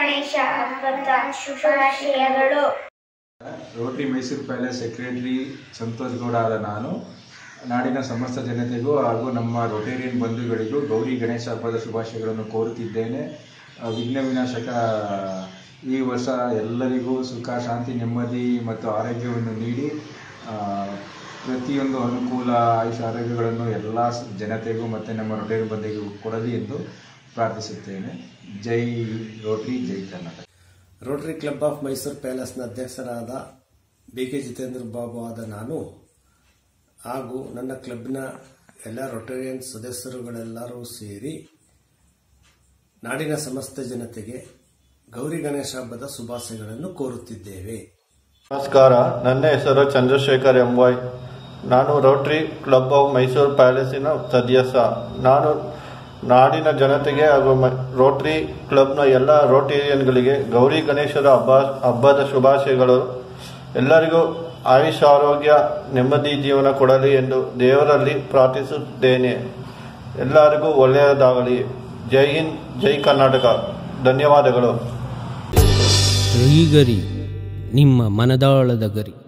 ಗಣೇಶ ಹಬ್ಬದ ಶುಭಾಶಯಗಳು. Rotary Mysuru palace secretary Santosh Gowda ಆದ ನಾನು ನಾಡಿನ ಸಮಸ್ತ ಜನತೆಗೂ ಹಾಗೂ ನಮ್ಮ ರೊಟೇರಿಯನ್ ಬಂಧುಗಳಿಗೂ ಗೌರಿ ಗಣೇಶ ಹಬ್ಬದ ಶುಭಾಶಯಗಳನ್ನು ಕೋರುತ್ತಿದ್ದೇನೆ. ವಿಘ್ನ ವಿನಾಶಕ ಈ ವರ್ಷ ಎಲ್ಲರಿಗೂ ಸುಖ, ಶಾಂತಿ, ನೆಮ್ಮದಿ ಮತ್ತು ಆರೋಗ್ಯವನ್ನು ನೀಡಿ ಪ್ರತಿಯೊಂದು ಅನುಕೂಲ, ಆಯುಷ, ಆರೋಗ್ಯಗಳನ್ನು ಎಲ್ಲ ಜನತೆಗೂ ಮತ್ತು ನಮ್ಮ ರೊಟೇರಿಯನ್ ಬಂಧುಗಳಿಗೂ ಕೊಡಲಿ ಎಂದು ಪ್ರಾರ್ಥಿಸುತ್ತೇನೆ. ಜೈ ರೋಟರಿ, ಜೈ Karnataka. Rotary club of Mysuru ಪ್ಯಾಲೇಸ್ನ ಅಧ್ಯಕ್ಷರಾದ BK ಜಿತೇಂದ್ರ ಬಾಬು ಆದ ನಾನು ಹಾಗೂ ನನ್ನ ಕ್ಲಬ್ನ ಎಲ್ಲ ರೊಟೇರಿಯನ್ ಸದಸ್ಯರುಗಳೆಲ್ಲರೂ ಸೇರಿ ನಾಡಿನ ಸಮಸ್ತ ಜನತೆಗೆ ಗೌರಿ ಗಣೇಶ ಹಬ್ಬದ ಶುಭಾಶಯಗಳನ್ನು ಕೋರುತ್ತಿದ್ದೇವೆ. ನಮಸ್ಕಾರ, ನನ್ನ ಹೆಸರು ಚಂದ್ರಶೇಖರ್ MY. ನಾನು ರೋಟರಿ ಕ್ಲಬ್ ಆಫ್ ಮೈಸೂರು ಪ್ಯಾಲೇಸಿನ ಸದಸ್ಯ. ನಾನು ನಾಡಿನ ಜನತೆಗೆ ಹಾಗೂ ರೋಟರಿ ಕ್ಲಬ್ನ ಎಲ್ಲ ರೋಟೇರಿಯನ್ಗಳಿಗೆ ಗೌರಿ ಗಣೇಶರ ಹಬ್ಬದ ಶುಭಾಶಯಗಳು. ಎಲ್ಲರಿಗೂ ಆಯುಷ, ಆರೋಗ್ಯ, ನೆಮ್ಮದಿ ಜೀವನ ಕೊಡಲಿ ಎಂದು ದೇವರಲ್ಲಿ ಪ್ರಾರ್ಥಿಸುತ್ತೇನೆ. ಎಲ್ಲರಿಗೂ ಒಳ್ಳೆಯದಾಗಲಿ. ಜೈ ಹಿಂದ್, ಜೈ ಕರ್ನಾಟಕ. ಧನ್ಯವಾದಗಳು. ಗರಿ ನಿಮ್ಮ ಮನದಾಳದ ಗರಿ.